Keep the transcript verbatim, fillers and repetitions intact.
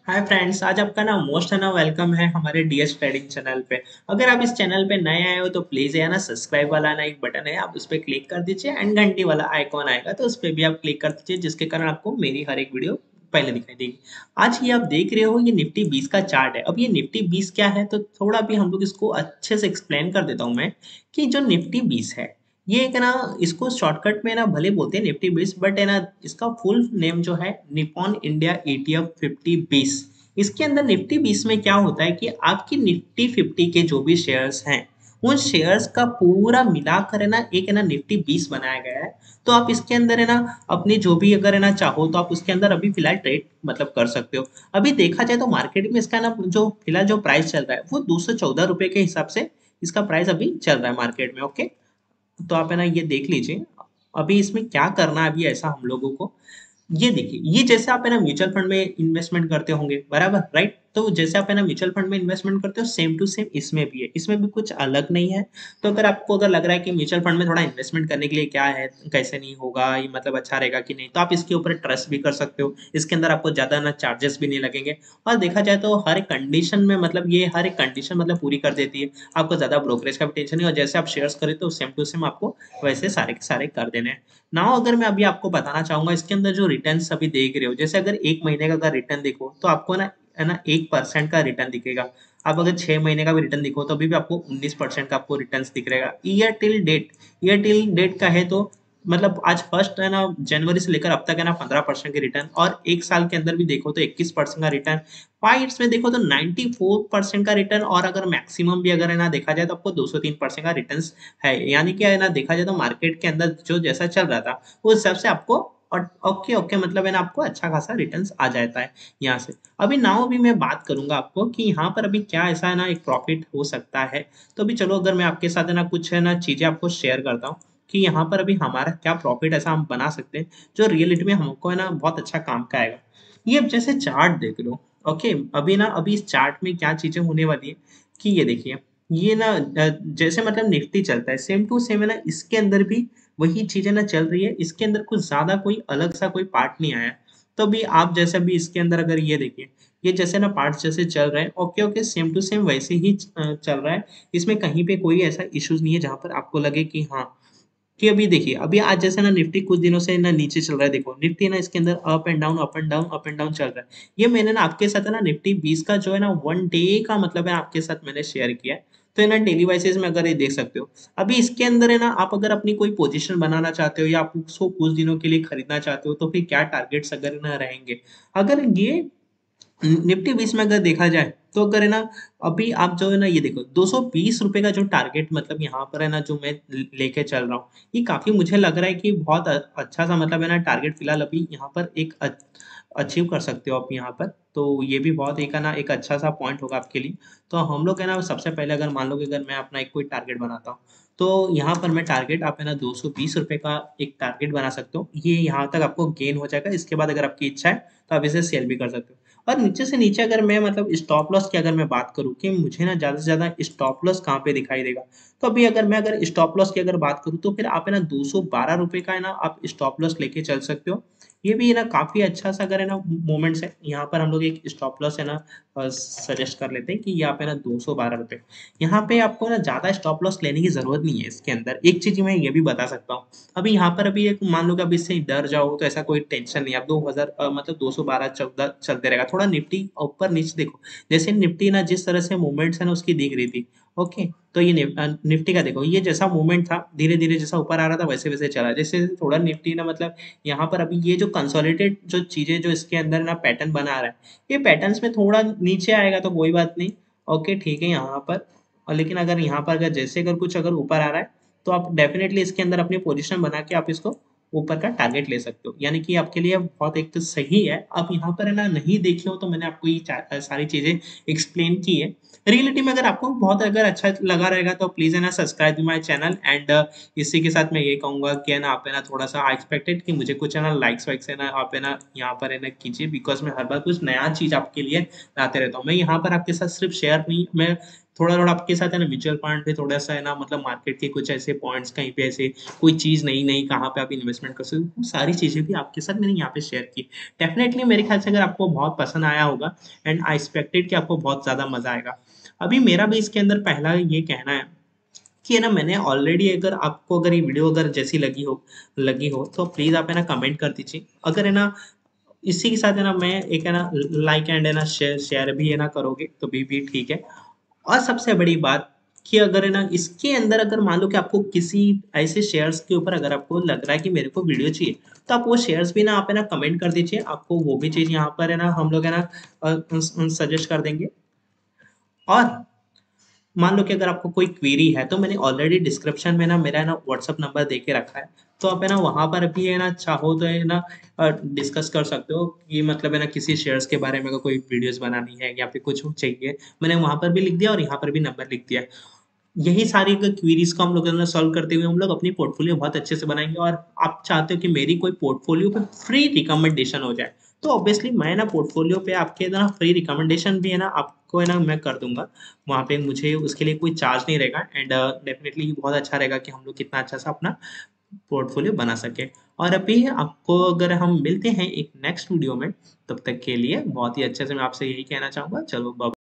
Hi friends, आज आपका ना मोस्ट है ना वेलकम है हमारे डीएस ट्रेडिंग चैनल पे। अगर आप इस चैनल पे नए आए हो तो प्लीज है ना सब्सक्राइब वाला ना एक बटन है, आप उस पर क्लिक कर दीजिए एंड घंटी वाला आइकॉन आएगा तो उस पर भी आप क्लिक कर दीजिए, जिसके कारण आपको मेरी हर एक वीडियो पहले दिखाई देगी। आज ये आप देख रहे हो, ये निफ्टी बीस का चार्ट है। अब ये निफ्टी बीस क्या है तो थोड़ा भी हम लोग इसको अच्छे से एक्सप्लेन कर देता हूँ मैं कि जो निफ्टी बीस है ये एक ना, इसको शॉर्टकट में ना भले बोलते हैं निफ्टी बीस, बट है ना इसका फुल नेम जो है निप्पॉन इंडिया ईटीएफ फिफ्टी बीस। इसके अंदर निफ्टी बीस में क्या होता है कि आपकी निफ्टी फिफ्टी के जो भी शेयर्स हैं उन शेयर्स का पूरा मिलाकर है ना एक है ना निफ्टी बीस बनाया गया है। तो आप इसके अंदर है ना अपनी जो भी अगर है ना चाहो तो आप उसके अंदर अभी फिलहाल ट्रेड मतलब कर सकते हो। अभी देखा जाए तो मार्केट में इसका ना जो फिलहाल जो प्राइस चल रहा है वो दो सौ चौदह रुपए के हिसाब से इसका प्राइस अभी चल रहा है मार्केट में। ओके, तो आप है ना ये देख लीजिए। अभी इसमें क्या करना है अभी ऐसा हम लोगों को, ये देखिए, ये जैसे आप है ना म्यूचुअल फंड में इन्वेस्टमेंट करते होंगे बराबर, राइट? तो जैसे आप है ना म्यूचुअल फंड में इन्वेस्टमेंट करते हो सेम टू सेम इसमें भी है, इसमें भी कुछ अलग नहीं है। तो अगर आपको अगर लग रहा है कि म्यूचुअल फंड में थोड़ा इन्वेस्टमेंट करने के लिए क्या है, कैसे नहीं होगा, ये मतलब अच्छा रहेगा कि नहीं, तो आप इसके ऊपर ट्रस्ट भी कर सकते हो। इसके अंदर आपको ज्यादा ना चार्जेस भी नहीं लगेंगे। और देखा जाए तो हर एक कंडीशन में मतलब ये हर एक कंडीशन मतलब पूरी कर देती है। आपको ज्यादा ब्रोकरेज का भी टेंशन नहीं, और जैसे आप शेयर्स करें तो सेम टू सेम आपको वैसे सारे के सारे कर देने हैं। नाउ अगर मैं अभी आपको बताना चाहूंगा इसके अंदर जो रिटर्न्स अभी देख रहे हो, जैसे अगर एक महीने का अगर रिटर्न देखो तो आपको ना है ना एक परसेंट का रिटर्न दिखेगा। आप अगर छह महीने का भी रिटर्न देखो तो अभी भी आपको उन्नीस परसेंट का आपको रिटर्न दिख रहेगा। Year till date, year till date का है तो मतलब आज फर्स्ट है ना जनवरी से लेकर अब तक है ना पंद्रह परसेंट के रिटर्न, और एक साल के अंदर भी देखो तो इक्कीस परसेंट का रिटर्न। फाइव ईयर्स में देखो तो नाइन्टी फोर परसेंट का रिटर्न, और अगर मैक्सिमम भी अगर है ना देखा जाए तो आपको दो सौ तीन परसेंट का रिटर्न है। यानी कि है ना देखा जाए तो मार्केट के अंदर जो जैसा चल रहा था उस हिसाब से आपको और ओके ओके मतलब है ना आपको अच्छा खासा रिटर्न्स आ जाता है यहाँ से। अभी नाउ भी मैं बात करूंगा आपको कि यहाँ पर अभी क्या ऐसा है ना एक प्रॉफिट हो सकता है। तो अभी चलो अगर मैं आपके साथ है ना कुछ है ना चीजें आपको शेयर करता हूँ कि यहाँ पर अभी हमारा क्या प्रॉफिट ऐसा हम बना सकते हैं जो रियलिटी में हमको है ना बहुत अच्छा काम का आएगा। ये अब जैसे चार्ट देख लो। ओके, अभी ना अभी इस चार्ट में क्या चीजें होने वाली है कि ये देखिए, ये ना अ, जैसे मतलब निफ्टी चलता है सेम टू सेम है ना इसके अंदर भी वही चीजें ना चल रही है। इसके अंदर कुछ ज्यादा कोई अलग सा कोई पार्ट नहीं आया है। तो अभी आप जैसे अभी इसके अंदर अगर ये देखिए, ये जैसे ना पार्ट्स जैसे चल रहे हैं okay okay same to same वैसे ही अ, चल रहा है। इसमें कहीं पे कोई ऐसा इश्यूज नहीं है जहां पर आपको लगे कि हाँ, कि अभी देखिए अभी आज जैसे ना निफ्टी कुछ दिनों से ना नीचे चल रहा है। देखो निफ्टी ना इसके अंदर up and down up and down up and down चल रहा है। ये मैंने ना आपके साथ है ना निफ्टी बीस का जो है ना वन डे का मतलब है आपके साथ मैंने शेयर किया है। तो है ना डेली वाइसेस में अगर ये देख सकते हो, अभी इसके अंदर है ना आप अगर अपनी कोई पोजीशन बनाना चाहते हो या आप उसको कुछ दिनों के लिए खरीदना चाहते हो तो फिर क्या टारगेट्स अगर ना रहेंगे। अगर ये निफ्टी बीस में अगर देखा जाए तो अगर है ना अभी आप जो है ना ये देखो दो सौ बीस रुपए का जो टारगेट मतलब यहाँ पर है ना जो मैं लेके चल रहा हूँ, ये काफी मुझे लग रहा है कि बहुत अ- अच्छा सा मतलब है ना टारगेट फिलहाल अभी यहाँ पर एक अचीव कर सकते हो आप यहाँ पर। तो ये भी बहुत एक है ना एक अच्छा सा पॉइंट होगा आपके लिए। तो हम लोग है ना सबसे पहले अगर मान लो कि अगर मैं अपना एक कोई टारगेट बनाता हूँ तो यहाँ पर मैं टारगेट आप है ना दो सौ बीस रुपए का एक टारगेट बना सकते हो। ये यहाँ तक आपको गेन हो जाएगा। इसके बाद अगर आपकी इच्छा है तो आप इसे सेल भी कर सकते हो। और नीचे से नीचे अगर मैं मतलब स्टॉप लॉस की अगर मैं बात करूं कि मुझे ना ज्यादा से ज्यादा स्टॉप लॉस कहाँ पे दिखाई देगा, तो अभी अगर मैं अगर स्टॉप लॉस की अगर बात करूं तो फिर आप है ना दो सौ बारह रुपए का है ना आप स्टॉप लॉस लेके चल सकते हो। ये भी है ना काफी अच्छा सा अगर है ना मोमेंट्स है। यहाँ पर हम लोग एक स्टॉप लॉस है ना सजेस्ट कर लेते हैं कि यहाँ पे ना दो सौ बारह रुपए। यहाँ पे आपको ना ज्यादा स्टॉप लॉस लेने की जरूरत नहीं है। इसके अंदर एक चीज मैं ये भी बता सकता हूँ, अभी यहाँ पर अभी एक मान लो कि अभी इससे डर जाओ तो ऐसा कोई टेंशन नहीं है। अब दो हजार अ, मतलब दो सौ बारह चौदह चलते रहेगा। थोड़ा निफ्टी ऊपर नीचे देखो, जैसे निफ्टी ना जिस तरह से मूवमेंट्स है ना उसकी दिख रही थी। ओके, तो ये निफ- अ, निफ्टी का देखो, ये जैसा मूवमेंट था धीरे धीरे जैसा ऊपर आ रहा था वैसे वैसे चला। जैसे थोड़ा निफ्टी ना मतलब यहाँ पर अभी ये जो कंसोलिडेट जो चीजें जो इसके अंदर ना पैटर्न बना रहा है, ये पैटर्न्स में थोड़ा नीचे आएगा तो कोई बात नहीं। ओके ठीक है यहाँ पर। और लेकिन अगर यहाँ पर अगर जैसे अगर कुछ अगर ऊपर आ रहा है तो आप डेफिनेटली इसके अंदर अपनी पोजीशन बना के आप इसको ऊपर का टारगेट ले सकते हो। यानी कि आपके लिए बहुत एक तो सही है। आप यहाँ पर है ना नहीं देखे हो तो मैंने आपको ये चा- सारी चीजें एक्सप्लेन की है। रियलिटी में अगर आपको बहुत अगर अच्छा लगा रहेगा तो प्लीज है ना सब्सक्राइब माय चैनल एंड इसी के साथ मैं ये कहूंगा कि है ना आप है ना थोड़ा सा एक्सपेक्टेड कि मुझे कुछ है ना लाइक्स वाइक्स है ना आप है ना यहाँ पर है ना कीजिए, बिकॉज मैं हर बार कुछ नया चीज आपके लिए लाते रहता हूँ। मैं यहाँ पर आपके साथ सिर्फ शेयर नहीं, मैं थोड़ा-थोड़ा आपके साथ है ना म्यूचुअल फंड पे थोड़ा-सा है ना मतलब मार्केट के कुछ ऐसे पॉइंट्स कहीं पे ऐसे कोई चीज़ नई-नई कहाँ पे आप इन्वेस्टमेंट कर सकते हो, वो सारी चीज़ें भी आपके साथ मैंने यहाँ पे शेयर की। डेफ़िनेटली मेरे ख़्याल से अगर आपको बहुत पसंद आया होगा एंड आई एक्सपेक्टेड कि आपको बहुत ज़्यादा मज़ा आएगा। अभी मेरा भी इसके अंदर पहला ये कहना है कि है ना मैंने ऑलरेडी अगर आपको अगर ये वीडियो अगर जैसी लगी हो लगी हो तो प्लीज़ आप है ना कमेंट कर दीजिए। अगर है ना इसी के साथ है ना मैं एक है ना लाइक एंड है ना शेयर शेयर भी है ना करोगे तो भी भी ठीक है। और सबसे बड़ी बात कि अगर है ना इसके अंदर अगर मान लो कि आपको किसी ऐसे शेयर्स के ऊपर अगर आपको लग रहा है कि मेरे को वीडियो चाहिए, तो आप वो शेयर्स भी ना आप है ना कमेंट कर दीजिए। आपको वो भी चीज़ यहाँ पर है ना हम लोग है ना अ, सजेस्ट कर देंगे। और मान लो कि अगर आपको कोई क्वेरी है तो मैंने ऑलरेडी डिस्क्रिप्शन में ना मेरा है ना व्हाट्सएप नंबर दे के रखा है। तो आप है ना वहाँ पर भी है ना चाहो तो है ना अ, डिस्कस कर सकते हो कि मतलब है ना किसी शेयर्स के बारे में अगर कोई वीडियोज़ बनानी है या फिर कुछ चाहिए, मैंने वहाँ पर भी लिख दिया और यहाँ पर भी नंबर लिख दिया है। यही सारी अगर क्वेरीज़ को हम लोग है ना सॉल्व करते हुए हम लोग अपनी पोर्टफ़ोलियो बहुत अच्छे से बनाएँगे और आप चाहते हो कि मेरी कोई पोर्टफ़ोलियो पे फ्री रिकमेंडेशन हो जाए, तो ऑब्वियसली मैं ना पोर्टफ़ोलियो पे आपके ना फ्री रिकमेंडेशन भी है ना आपको है ना मैं कर दूँगा। वहाँ पे मुझे उसके लिए कोई चार्ज नहीं रहेगा एंड डेफ़िनिटली बहुत अच्छा रहेगा कि हम लोग कितना अच्छा-सा अपना पोर्टफ़ोलियो बना सकें। और अभी आपको अगर हम मिलते हैं एक नेक्स्ट वीडियो में, तब तक के लिए बहुत ही अच्छे से मैं आपसे यही कहना चाहूँगा। चलो ब